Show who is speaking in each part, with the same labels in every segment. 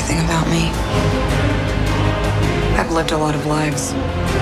Speaker 1: everything about me. I've lived a lot of lives.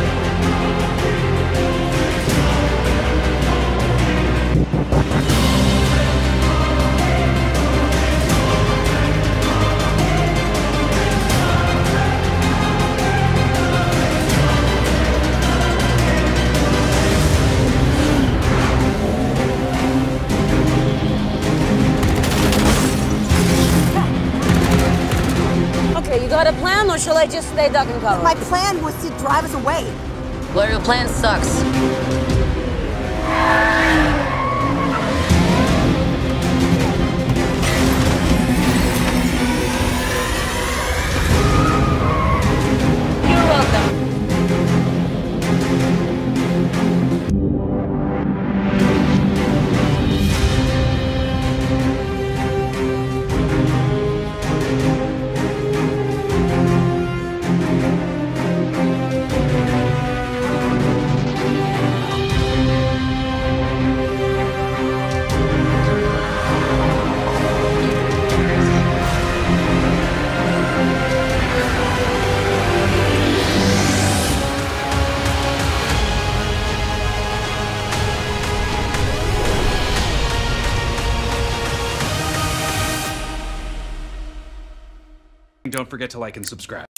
Speaker 2: Okay, you got a plan, or shall I just stay duck and cover?
Speaker 3: My plan was to drive us away.
Speaker 2: Well, your plan sucks. You're welcome.
Speaker 4: Don't forget to like and subscribe.